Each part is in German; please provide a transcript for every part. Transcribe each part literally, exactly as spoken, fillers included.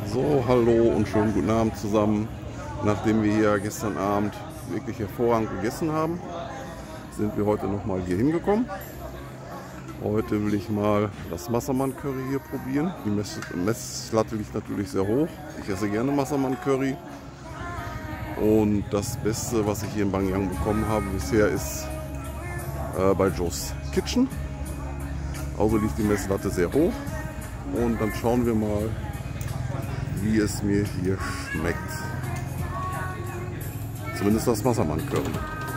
So, hallo und schönen guten Abend zusammen. Nachdem wir hier gestern Abend wirklich hervorragend gegessen haben, sind wir heute nochmal hier hingekommen. Heute will ich mal das Massaman Curry hier probieren. Die Mess Messlatte liegt natürlich sehr hoch. Ich esse gerne Massaman Curry. Und das Beste, was ich hier in Bangyang bekommen habe bisher, ist äh, bei Joe's Kitchen. Also liegt die Messlatte sehr hoch. Und dann schauen wir mal, wie es mir hier schmeckt. Zumindest das Massaman Curry.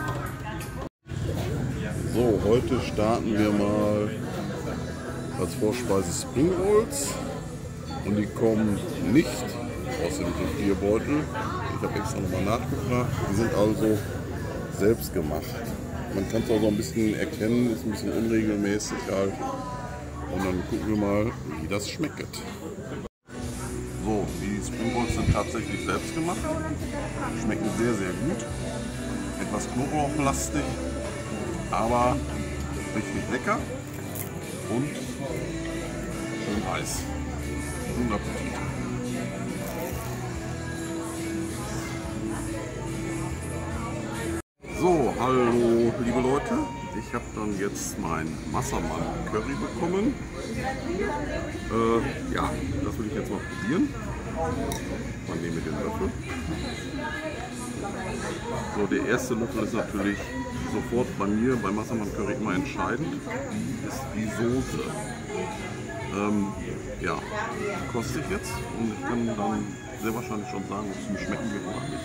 So, heute starten wir mal als Vorspeise Spring Rolls. Und die kommen nicht aus dem Gefrierbeutel. Ich habe extra nochmal nachgefragt. Die sind also selbst gemacht. Man kann es auch so ein bisschen erkennen, ist ein bisschen unregelmäßig halt. Und dann gucken wir mal, wie das schmeckt. So, die Spring Rolls sind tatsächlich selbst gemacht. Schmecken sehr, sehr gut. Etwas knoblauchlastig, aber richtig lecker und schön heiß. Guten Appetit. So, hallo liebe Leute. Ich habe dann jetzt mein Massaman Curry bekommen. Äh, ja, das will ich jetzt mal probieren. Man nehme den Löffel. So, der erste Löffel ist natürlich sofort bei mir beim Massaman Curry immer entscheidend. Ist die Soße. Ähm, ja, die koste ich jetzt und ich kann dann sehr wahrscheinlich schon sagen, ob es mir schmecken wird oder nicht.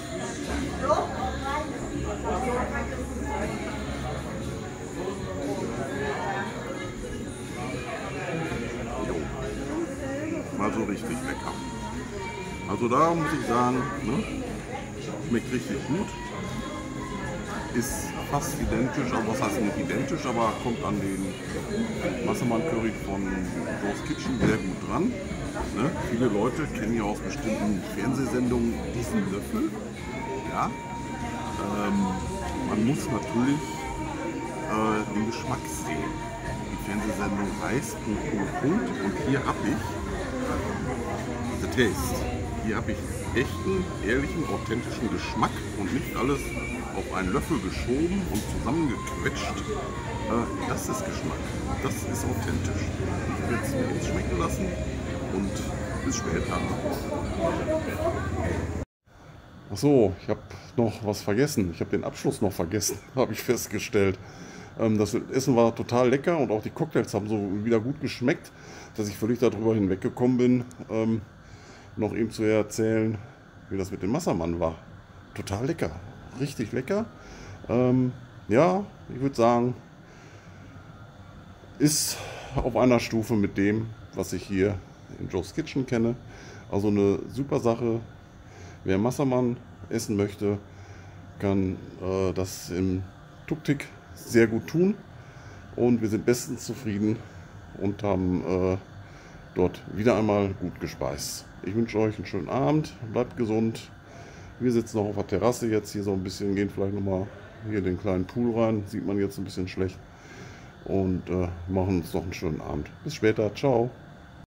Jo. Mal so richtig lecker. Also da muss ich sagen, ne, schmeckt richtig gut. Ist fast identisch, also was heißt nicht identisch, aber kommt an den Massaman Curry von Joe's Kitchen sehr gut dran. Ne? Viele Leute kennen ja aus bestimmten Fernsehsendungen diesen Löffel. Ja? Ähm, man muss natürlich äh, den Geschmack sehen. Die Fernsehsendung heißt Punkt, Punkt, Punkt. Und hier habe ich The Taste. Hier habe ich echten, ehrlichen, authentischen Geschmack und nicht alles auf einen Löffel geschoben und zusammengequetscht. Äh, das ist Geschmack. Das ist authentisch. Ich werde es mir jetzt schmecken lassen und bis später. Achso, ich habe noch was vergessen. Ich habe den Abschluss noch vergessen, habe ich festgestellt. Ähm, das Essen war total lecker und auch die Cocktails haben so wieder gut geschmeckt, dass ich völlig darüber hinweggekommen bin, ähm, noch eben zu erzählen, wie das mit dem Massaman war. Total lecker, richtig lecker. Ähm, ja, ich würde sagen, ist auf einer Stufe mit dem, was ich hier in Joe's Kitchen kenne. Also eine super Sache. Wer Massaman essen möchte, kann äh, das im Tuk-Tik sehr gut tun. Und wir sind bestens zufrieden und haben äh, dort wieder einmal gut gespeist. Ich wünsche euch einen schönen Abend, bleibt gesund. Wir sitzen noch auf der Terrasse jetzt hier so ein bisschen, gehen vielleicht nochmal hier in den kleinen Pool rein, sieht man jetzt ein bisschen schlecht. Und äh, machen uns noch einen schönen Abend. Bis später, ciao.